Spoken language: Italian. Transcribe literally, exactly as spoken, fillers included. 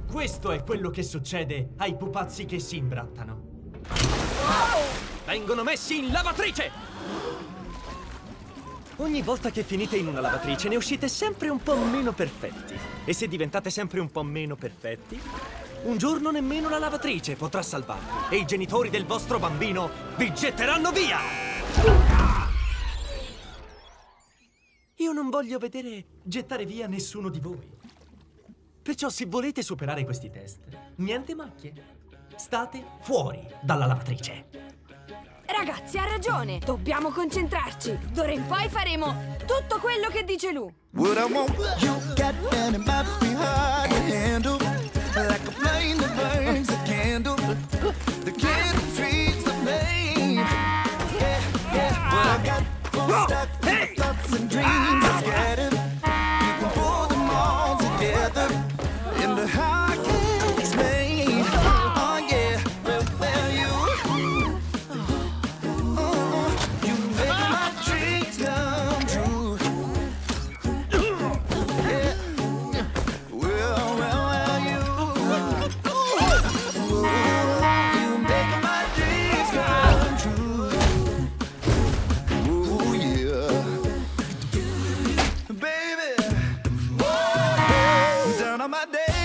Questo è quello che succede ai pupazzi che si imbrattano. Vengono messi in lavatrice! Ogni volta che finite in una lavatrice ne uscite sempre un po' meno perfetti. E se diventate sempre un po' meno perfetti, un giorno nemmeno la lavatrice potrà salvarvi. E i genitori del vostro bambino vi getteranno via! Io non voglio vedere gettare via nessuno di voi. Perciò se volete superare questi test, niente macchie. State fuori dalla lavatrice. Ragazzi, ha ragione. Dobbiamo concentrarci. D'ora in poi faremo tutto quello che dice lui. What I want, you got, and it might be hard to handle. Like a flame that burns a candle. The candle feeds the flame. Yeah, yeah. What I got, won't stop. My thoughts and dreams are scattered. You can pull them all together. In the how I can't explain. Oh yeah, well, well you. Oh, you make my dreams come true. Yeah. Well, well, well you. Oh, you make my dreams come true. Oh yeah, baby. Oh, down on my day.